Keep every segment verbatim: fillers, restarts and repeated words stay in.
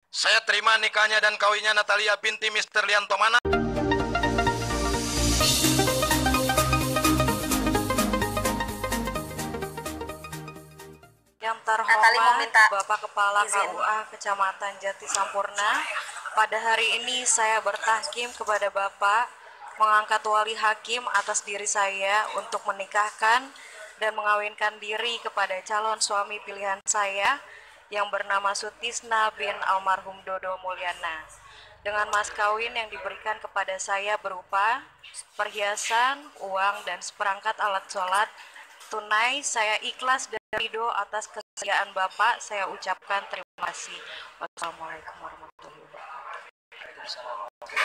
Saya terima nikahnya dan kawinnya Natalia binti Mister Lianto Mana. Yang terhormat Bapak Kepala K U A Kecamatan Jati Sampurna, pada hari ini saya bertahkim kepada Bapak mengangkat wali hakim atas diri saya untuk menikahkan dan mengawinkan diri kepada calon suami pilihan saya yang bernama Sutisna bin almarhum Dodo Mulyana, dengan mas kawin yang diberikan kepada saya berupa perhiasan, uang, dan seperangkat alat sholat tunai. Saya ikhlas dan ridho atas kesediaan Bapak. Saya ucapkan terima kasih. Wassalamualaikum warahmatullahi wabarakatuh.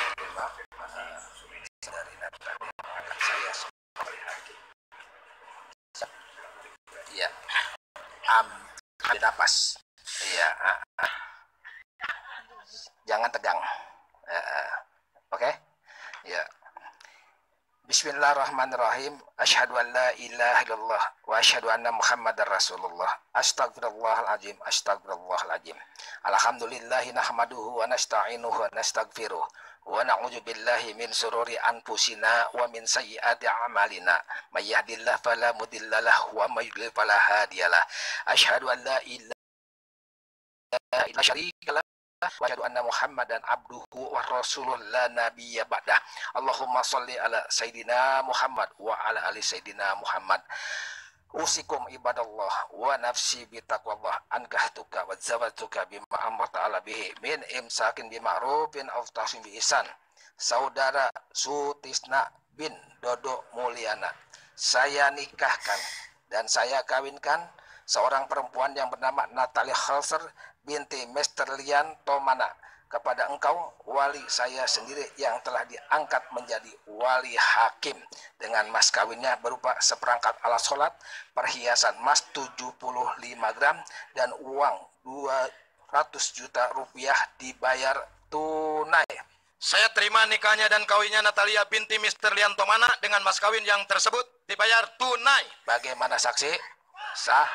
Iya, am, ambil napas. Iya, uh, uh. Jangan tegang. Uh, uh. Oke, okay? Ya. Bismillahirrahmanirrahim. Asyhadu an la ilaha illallah wa asyhadu anna Muhammadar Rasulullah. Astagfirullahaladzim, astagfirullahaladzim. Alhamdulillahi nahmaduhu wa nasta'inuhu wa nastaghfiruh. Wa na'udzu billahi min sururi anfusina wa min sayyiati a'malina. May yahdihillahu fala mudilla lahu wa may yudlil fala hadiyalah. Asyhadu an la ilaha illallah syarika lah. Wa asyhadu anna Muhammadan abduhu wa rasuluh la nabiyya ba'dah. Allahumma shalli ala sayyidina Muhammad wa ala ali sayyidina Muhammad. Usikum ibadallah wa nafsi bitaqwallah ankahtuka wa zawatuka bima amr ta'ala bihi min imsakin bima'rufin aw tahsin bi ihsan. Saudara Sutisna bin Dodo Mulyana, saya nikahkan dan saya kawinkan seorang perempuan yang bernama Natalia Halser binti Mister Lianto Mana kepada engkau, wali saya sendiri yang telah diangkat menjadi wali hakim, dengan mas kawinnya berupa seperangkat alat sholat, perhiasan emas tujuh puluh lima gram, dan uang dua ratus juta rupiah dibayar tunai. Saya terima nikahnya dan kawinnya Natalia binti Mister Lianto Mana dengan mas kawin yang tersebut dibayar tunai. Bagaimana saksi? Sah.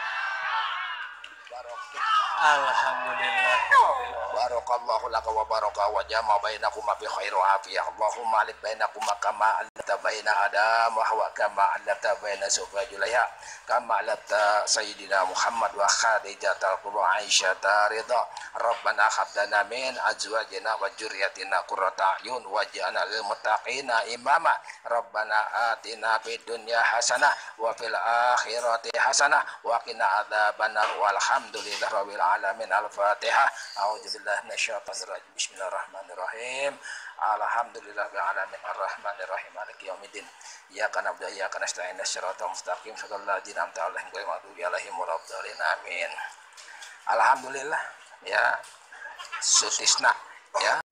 Alhamdulillah. Barakallahu laka wa baraka wa jama bainakuma bi khairi wa afiyah. Allahumma alif bainakuma kama alata baina Adam wa Hawa kama alata baina Zuhra Julaiha kama alata Sayyidina Muhammad wa Khadijah al-Kubra Aisyah ridha. Rabbana hab lana min azwajina wa dzurriyyatina qurrata a'yun waj'alna lil muttaqina imama. Rabbana atina fid dunya hasanah wa fil akhirati hasanah wa qina adzabannar walhamdulillahi rabbil alamin. Al-Fatihah. A'udzubillahi minasyaitonir rajim. Bismillahirrahmanirrahim. Alhamdulillahil alamin arrahmanirrahim maliki yaumiddin. Iyyaka na'budu wa iyyaka nasta'in ihdinas mustaqim shiratal ladzina an'amta 'alaihim ghairil maghdubi 'alaihim waladdallin. Amin. Alhamdulillah ya Sutisna ya.